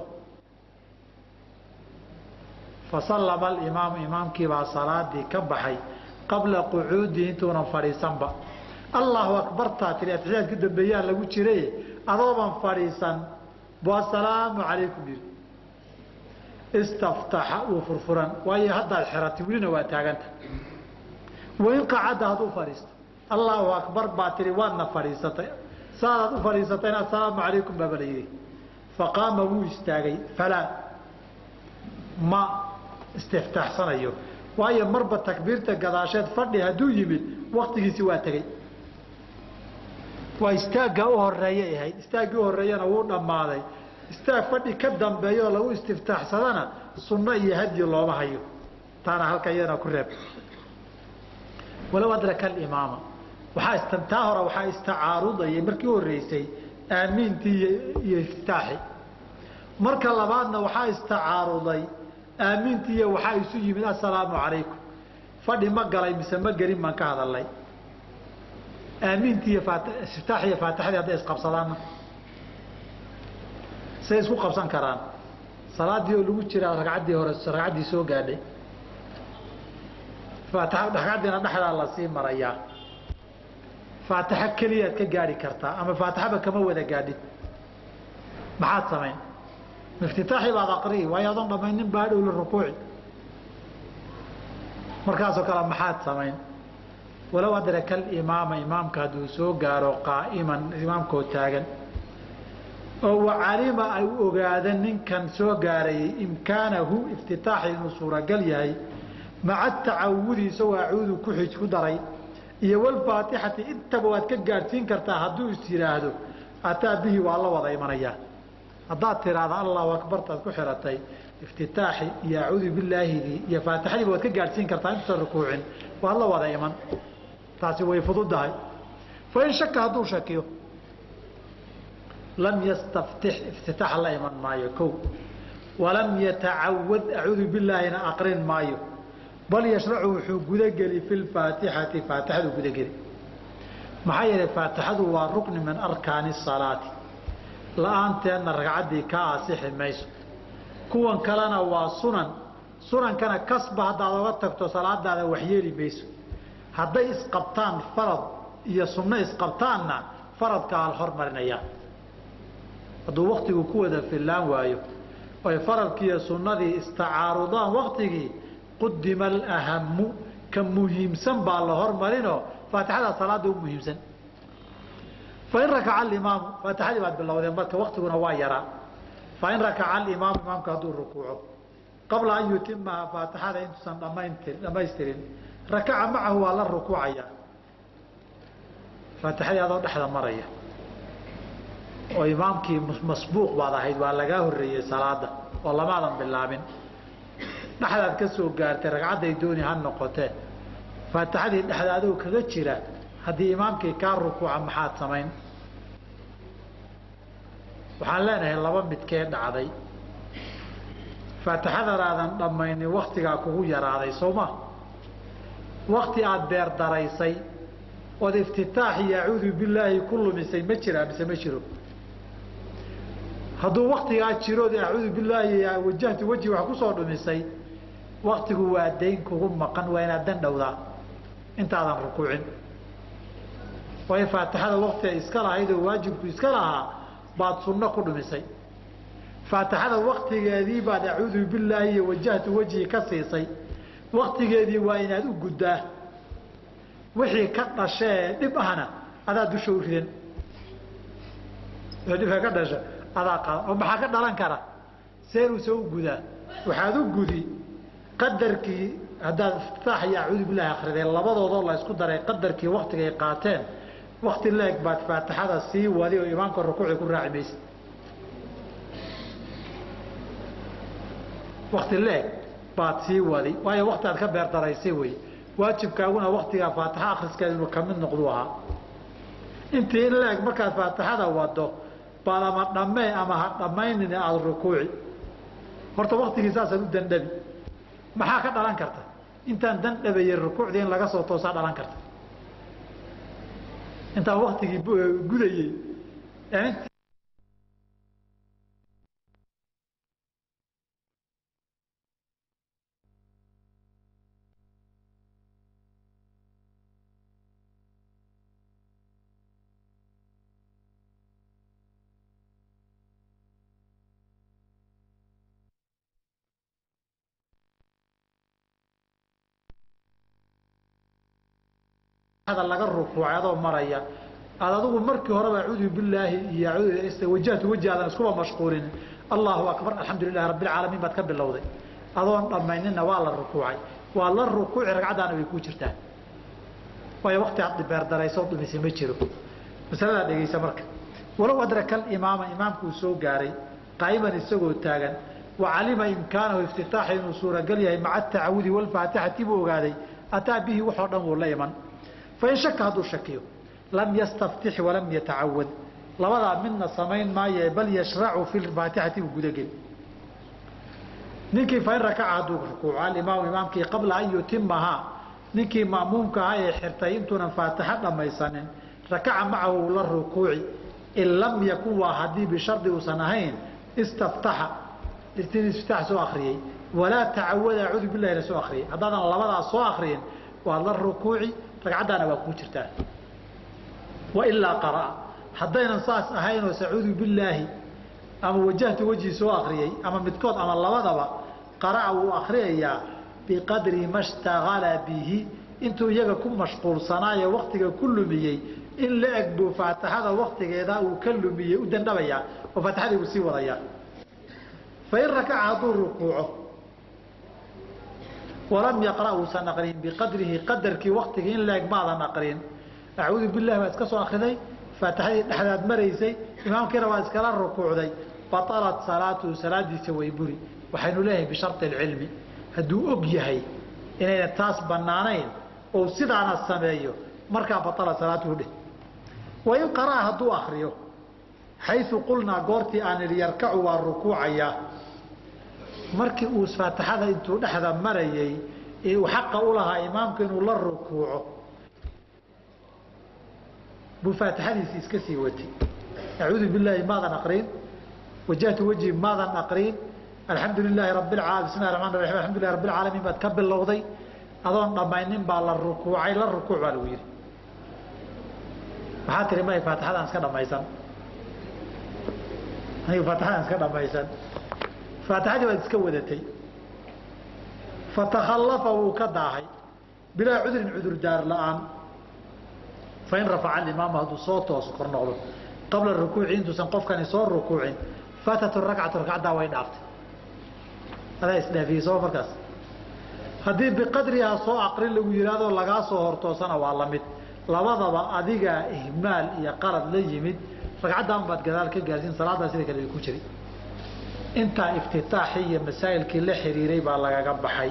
fasallama alimaamu imaamkiibaa salaadii ka baxay qabla qucuudihi intuunan fadhiisanba allahu akbartaa tiri atixiyaad ka dambeeyaa lagu jiray adooban fadhiisan bu assalaamu calaykum yidhi istaftaxa uu furfuran waayo haddaad xiratay welina waa taaganta wain qacadda hadduu fadhiisto allahu akbar baa tihi waadna fadhiisatay saadaad u fadhiisatayna assalaamu calaykum baaba la yidhi faqaama wuu istaagay falaa ma istiftaaxsanayo waayo marba takbiirta gadaasheed fadhi hadduu yimid waktigiisi waa tegey waa istaagga u horeeyay ahayd istaaggii u horreeyana wuu dhammaaday istaag fadhi ka dambeeyo oo lagu istiftaaxsadana sunno iyo hadyi looma hayo taana halka iyadana ku reeb walow adraka alimaama waxaa taa hore waxaa istacaarudayay markii u horreysay aamiintii iyo iftitaaxi marka labaadna waxaa istacaaruday aamiintii iyo waxaa isu yimid assalaamu calaykum fadhi ma galay mise ma gelin baan ka hadalnay aamiintii iyo iftitaax iyo faatixadii hadday isqabsadaanna say isku qabsan karaan salaaddii oo lagu jiraa ragcaddii hore ragcaddii soo gaadhay faatixa ragcaddiina dhexdaa la sii marayaa faatixo keliyaad ka gaadhi kartaa ama faatixaba kama wada gaadhin maxaad samayn iftitaaxii baad aqri'i waayo adoon dhammaynin baa dhow la rukuuci markaasoo kale maxaad samayn walow adraka alimaama imaamka hadduu soo gaaro qaa'iman imaamkoo taagan oo wacalima ay u ogaada ninkan soo gaarayay imkaanahu iftitaaxi inuu suuragal yahay maca tacawudi isagoo acuudu ku xij ku daray iyo walfaatixati intaba waad ka gaadhsiin kartaa hadduu is yidhaahdo ataa bihi waa la wada imanayaa haddaad tiraahda allahu akbartaad ku xiratay iftitaaxi iyo acuudu bilaahidii iyo faatixadiiba waad ka gaadhsiin kartaa intuusan rukuucin waad la wada iman taasi way fududahay fain shaka hadduu shakiyo lam yastaftix iftitaax la iman maayo kow walam yatacawad acuudu bilaahina aqrin maayo bal yashracu wuxuu gudageli fi lfaatixati faatixadu gudageli maxaa yeelay faatixadu waa rukni min arkaani salaati la-aanteedna ragcaddii ka asixi mayso kuwan kalena waa sunan sunankana kasba haddaad oga tagto salaadaada waxyeeli mayso hadday isqabtaan farad iyo sunno isqabtaanna faradkaa la hormarinayaa hadduu waktigu ku wada fillaan waayo oy faradkii iyo sunnadii istacaarudaan waktigii qudima alahamu ka muhiimsan baa la hormarinoo faatixada salaada u muhiimsan fain rakaca alimaamu faatixadii baad bilowdeen marka waktiguna waa yaraa fain rakaca alimaamu imaamka hadduu rukuuco qabla an yutimaha faatixada intuusan dhamayntir dhamaystirin rakaca macahu waa la rukuucayaa faatixadii adoo dhexda maraya oo imaamkii masbuuq baad ahayd waa lagaa horreeyey salaada oo lamaadan bilaabin dhexdaad ka soo gaartay ragcadday dooni ha noqotee faatixadii dhexda adoo kaga jira haddii imaamkii kaa rukuuca maxaad samayn waxaan leenahay laba midkee dhacday faatixadanaadan dhammaynin waktigaa kugu yaraaday soo ma wakti aada beer daraysay ood iftitaax iyo acuudu billaahi ku lumisay ma jiraa mise ma jiro hadduu waktigaa jirood acuudu billaahi wajahtu wejhi wax kusoo dhumisay waktigu waa dayn kugu maqan waa inaad dan dhowdaa intaadan rukuucin waayo faatixada wakti ay iska lahayd oo waajibku iska lahaa baad sunno ku dhumisay faatixada waktigeedii baad acuudu billaahi iyo wajahtu wejhi ka siisay waktigeedii waa inaad u guddaa wixii ka dhashee dhib ahna adaa dusha u ridan dhibka ka dhasha adaa qaada oo maxaa ka dhalan kara seenuu soo u gudaa waxaad u gudi qadarkii haddaad iftitaax iyo acuudu billahi akrideen labadoodoo la isku daray qadarkii waktigay qaateen wakti leeg baad faatixada sii wadi oo imaamka rukuuci ku raaci maysa wakti leeg baad sii wadi waayo wakti aad ka beerdaraysay wey waajibkaaguna waktigaa faatixa akriskeeda inuu kamid noqdu ahaa intii in leeg markaad faatixada wado baad ama dhammee ama ha dhammaynin aada rukuuci horta waktigii saasaad u dandhabi maxaa ka dhalan karta intaan dandhabayay rukuucdii in laga soo toosaa dhalan karta intaan waktigii gudayey laga rukuucay adoo maraya aad adigu markii horeba acuudu billaahi iyo wajahtu wejhi aadan iskuba mashquulin allahu akbar alxamdulilahi rabbil caalamiin baad ka bilowday adoon dhammayninna waa la rukuucay waa la rukuuci ragcaddaana way ku jirtaa waayo wakti aad beerdarayso dhumisay ma jiro masaladaa dhegaysa marka walow adraka alimaama imaamku uu soo gaaray qaa'iman isagoo taagan wa calima imkaanahu iftitaaxa inuu suuragal yahay maca atacawudi walfaatixati buu ogaaday ataa bihi waxoo dhan wuu la iman fain shaka hadduu shakiyo lam yastaftix walam yatacawad labadaa midna samayn maaye bal yashracu fi faatixati buu gudageli ninkii fain rakaca hadduu rukuuco alimaamu imaamkii qabla an yutimahaa ninkii ma'muumka ahaa ee xirtay intuunan faatixa dhammaysanin rakaca macahu la rukuuci in lam yakun waa haddii bishardi uusan ahayn istaftaxa istiftaax soo akriyey walaa tacawada acuudu billahina soo akriyey haddaadan labadaa soo akriyin waa la rukuuci ragcaddaana waa kuu jirtaa wailaa qara'a haddaynan saas ahaynoo sacuudu billaahi ama wajahtu wejhi soo akriyey ama midkood ama labadaba qara'a wuu akriyayaa biqadri ma shtagala bihi intuu iyaga ku mashquulsanaayo waktiga ku lumiyey in la eg buu faatixada waktigeeda uu ka lumiyey u dandhabayaa oo faatixadii buu sii wadayaa fain rakaca hadduu rukuuco walam yaqra' uusan aqrin biqadrihi qadarkii waktigii in laeg maadan aqrin acuudu billahi baad iska soo akriday faatixadii dhexdaad maraysay imaamkiina waa iskala rukuucday batalat salaatuhu salaadiisa way buri waxaynu leeyahay bisharti alcilmi hadduu og yahay inayna taas bannaanayn oo sidaana sameeyo markaa batalat salaatuhu dheh wain qara'a hadduu akriyo xayu qulnaa goortii aan idhi yarkacu waa rukuucayaa markii uu faatixada intuu dhexda marayay ee uu xaqa u lahaa imaamka inuu la rukuuco buu faatixadiisii iska sii watay acuudu billaahi maadan aqrin wajahtu wejhi maadan aqrin alxamdu lilaahi rabbil caalamiin bismillahi raxmaani raxiim alxamdulillahi rabbil caalamiin baad ka bilowday adoon dhammaynin baa la rukuucay la rukuuc baa lagu yidhi maxaa tiri may faatixadaan iska dhammaysan anigu faatixadaan iska dhammaysan faatixadii baad iska wadatay fatakhallafa wuu ka daahay bilaa cudrin cudurdaar la'aan fain rafaca alimaama hadduu soo tooso kor noqdo qabla rukuuci intuusan qofkani soo rukuucin faatatu rakcatu rakcaddaa way dhaaftay adaa isdhaafiyey soo markaas haddii biqadrihaa soo aqrin lagu yidhahdoo lagaa soo hortoosana waa la mid labadaba adigaa ihmaal iyo qalad la yimid ragcaddan baad gadaal ka gaarsiin salaaddaa sida kale ay ku jiri intaa iftitaaxii iyo masaa'ilkii la xiriiray baa lagaga baxay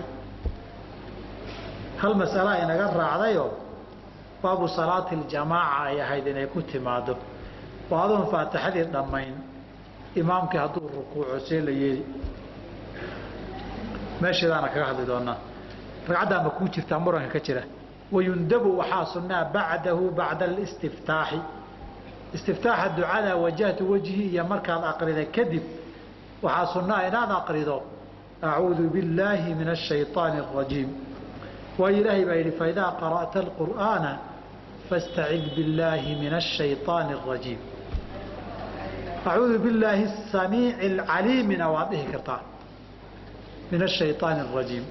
hal masala inaga raacdayoo baabu salaati aljamaaca ay ahayd inay ku timaado oo adoon faatixadii dhammayn imaamkii hadduu rukuuco see la yeeli meesheedaana kaga hadli doonaa ragcaddaa ma kuu jirtaa muranka ka jira wayundabu waxaa sunnaa bacdahu bacda alistiftaaxi istiftaaxa ducada wajahtu wajhi iyo markaad aqrida kadib waxaa sunnaa inaad aqrido acuudu billaahi min ashayطaani الrajiim waayo ilaahay baa yidhi faidaa qara'ta alqur'aana fastacid billaahi min ashayطaani الrajiim acuudu billaahi الsamiici اlcaliimina waad dhihi kartaa min ashayطaani الrajiim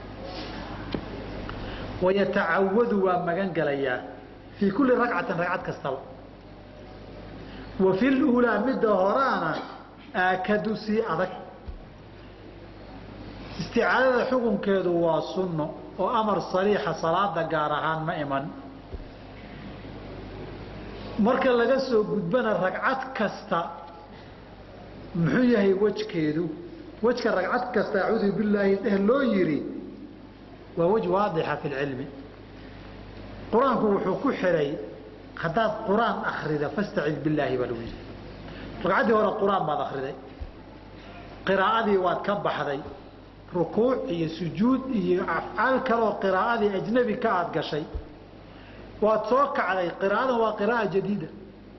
wayatacawadu waa magan gelayaa fii kulli ragcatin ragcad kastaba wa fi luulaa midda horaana aakadu sii adag isticaadada xukunkeedu waa sunno oo amar sariixa salaada gaar ahaan ma iman marka laga soo gudbana ragcad kasta muxuu yahay wejkeedu wejka ragcad kasta acuudu billaahi dheh loo yidhi waa wej waadixa fi lcilmi qur-aanku wuxuu ku xihay haddaad qur-aan akrida fastacid billaahi baa lagu yidhi ragcaddii hore qur-aan baad akriday qiraa'adii waad ka baxday rukuuc iyo sujuud iyo afcaal kaleoo qiraa'adii ajnabi ka aad gashay waad soo kacday qiraa'adan waa qiraa'a jadiida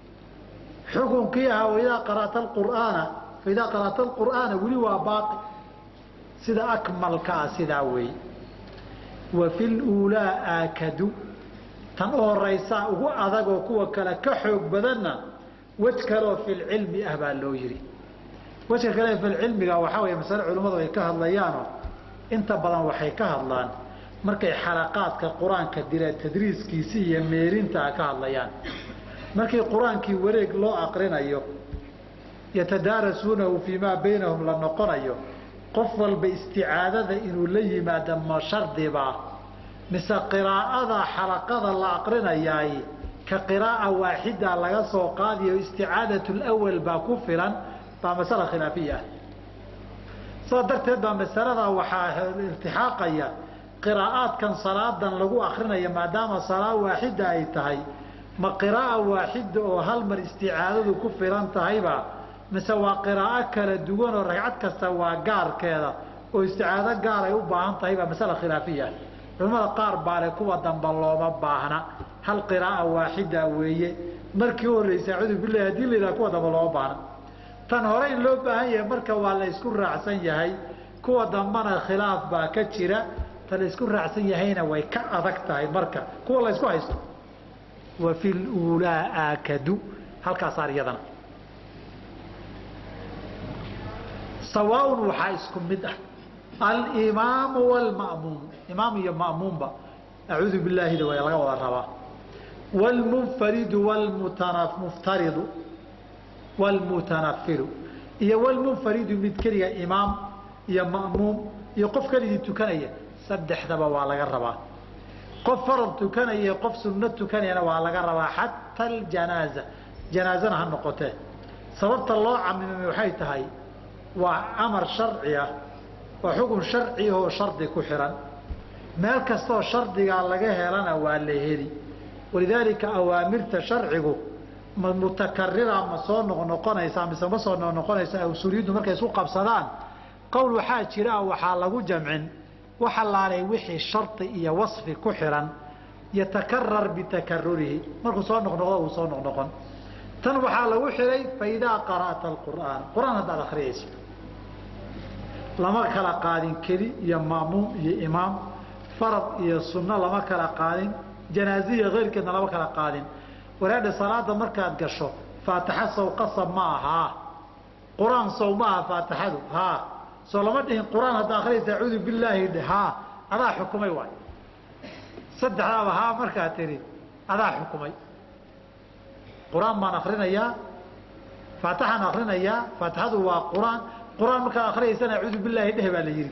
xukunkii ahaa waidaa qara'ta alqur'aana faidaa qara'ta alqur'aana weli waa baaqi sida akmalka ah sidaa weeye wa fi luulaa aakadu tan u horaysaa ugu adagoo kuwa kale ka xoog badanna wej kaleoo filcilmi ah baa loo yidhi wejka kale filcilmiga waxaa weeye masale culimmadu ay ka hadlayaanoo inta badan waxay ka hadlaan markay xalaqaadka qur-aanka dira tadriiskiisii iyo meerintaa ka hadlayaan markii qur-aankii wareeg loo aqrinayo yatadaarasuunahu fii maa baynahum la noqonayo qof walba isticaadada inuu la yimaado ma shardibaa mise qiraa'ada xalaqada la aqrinayaay ka qiraa'a waaxida laga soo qaadiyo isticaadatu lwal baa ku filan baa masala khilaafiya ah saas darteed baa masalada waxaa iltixaaqaya qiraa'aadkan salaadan lagu akrinaya maadaama salaa waaxida ay tahay ma qiraa'a waaxida oo hal mar isticaadadu ku filan tahayba mise waa qiraa'o kala duwan oo ragcad kasta waa gaarkeeda oo isticaado gaar ay u baahan tahay baa masala khilaafiya ah culamada qaar baa le kuwa damba looma baahna hal qiraa'a waaxida weeye markii u horreysay acuudu billahi haddii la yidhaha kuwa damba looma baahna tan hore in loo baahan yahay marka waa la isku raacsan yahay kuwa dambana khilaaf baa ka jira ta la isku raacsan yahayna way ka adag tahay marka kuwa la isku haysto wa fi luulaa aakadu halkaasaar iyadana sawaaun waxaa isku mid ah alimaamu wlma'muum imaam iyo ma'muumba acuudu billaahida way laga wada rabaa wlmunfaridu wlmutaridu wlmutanafilu iyo wlmunfaridu mid keliga imaam iyo ma'muum iyo qof keligii tukanaya saddexdaba waa laga rabaa qof farad tukanaya iyo qof sunno tukanayana waa laga rabaa xata aljanaaza janaazana ha noqotee sababta loo camimay waxay tahay waa amar sharci ah waa xukun sharci oo shardi ku xihan meel kastoo shardigaa laga helana waa la heli walidaalika awaamirta sharcigu ma mutakarira ma soo noqnoqonaysaa mise ma soo noqnoqonaysaa usuuliyaddu markay isku qabsadaan qowl waxaa jira waxaa lagu jamcin waxa laalay wixii shardi iyo wasfi ku xihan yatakarar bitakarurihi markuu soo noqnoqdo uu soo noqnoqon tan waxaa lagu xihay faidaa qara'ta alqur'aan qur-aan haddaad akhriyayso lama kala qaadin keli iyo ma'muum iyo imaam farad iyo sunno lama kala qaadin janaaziya keyrkeedna lama kala qaadin waraadha salaada markaad gasho faatixa sow qasab ma ahaa qur-aan sow ma aha faatixadu haa soo lama dhihin qur-aan haddaa akhriyaysa acuudu billaahi dhe haa adaa xukumay waay saddexdaaba haa markaad tidhi adaa xukumay qur-aan baan akrinayaa faatixaan akrinayaa faatixadu waa qur-aan qur-aan markaad akriyaysana acuudu billaahi dheh baa la yidhi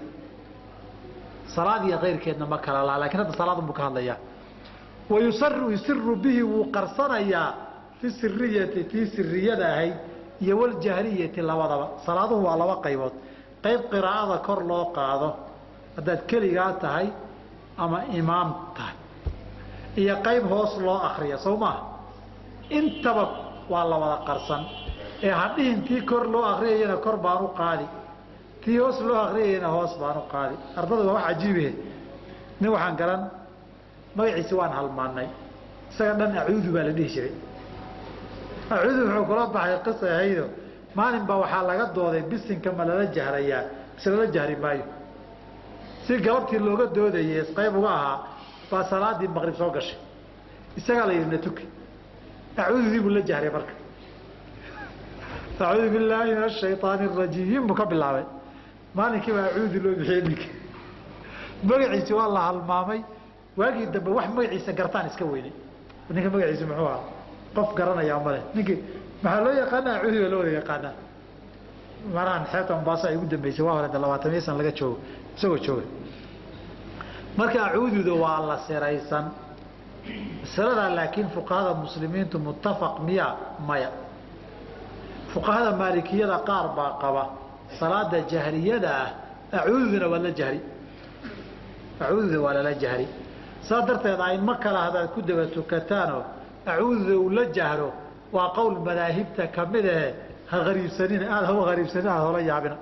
salaad iyo keyrkeedna ma kala laha lakin hadda salaadun buu ka hadlayaa wayusaru yusiru bihi wuu qarsanayaa fi siriyati tii siriyada ahayd iyo waljahriyati labadaba salaaduhu waa laba qaybood qayb qiraa'ada kor loo qaado haddaad keligaa tahay ama imaam tahay iyo qayb hoos loo akriya sow maaha intaba waa la wada qarsan ee hadhihin tii kor loo akriyayana kor baan u qaadi tii hoos loo akriyayana hoos baan u qaadi ardada waa wax cajiibahe nin waxaan garan magaciisa waan halmaanay isaga dhan acuudu baa la dhihi jiray acuudu wuxuu kula baxay qisa ahaydo maalin baa waxaa laga dooday bisinka ma lala jahrayaa mise lala jahri maayo si galabtii looga doodayay isqayb uga ahaa baa salaadii maqrib soo gashay isagaa la yidhi na tuki acuududii buu la jahray marka acuudu billaahi min ashaytaani arajiim buu ka bilaabay maalinkii baa acuudu loo bixiyey ninka magaciisi waa la halmaamay waagii dambe wax magaciisa gartaan iska weynay ninka magaciisa muxuu ahaa qof garanayaa male ninkii maxaa loo yaqaanaa acuudu baa loo wada yaqaanaa marahan xeebta Mombasa ay ugu dambeysay waa hore labaatan san laga joogo isagoo jooga marka acuududa waa la siraysan sirada laakiin fuqahada muslimiintu muttafaq miya maya fuqahada maalikiyada qaar baa qaba salaada jahriyada ah acuuduna waa la jahri acuudu waa la jahri saadarteed ay ma kala hadaad ku daba tukataano acuudu la jahro waa qowl madaahibta kamid ah ha qariibsanin aad hawa qariibsanin aad hola yaabina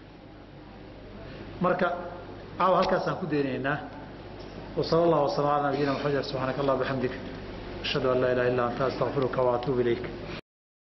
marka aaw halkaasaan ku deenaynaa وصلى الله وسلم على نبينا محمد سبحانك اللهم وبحمدك اشهد ان لا اله الا انت استغفرك واتوب اليك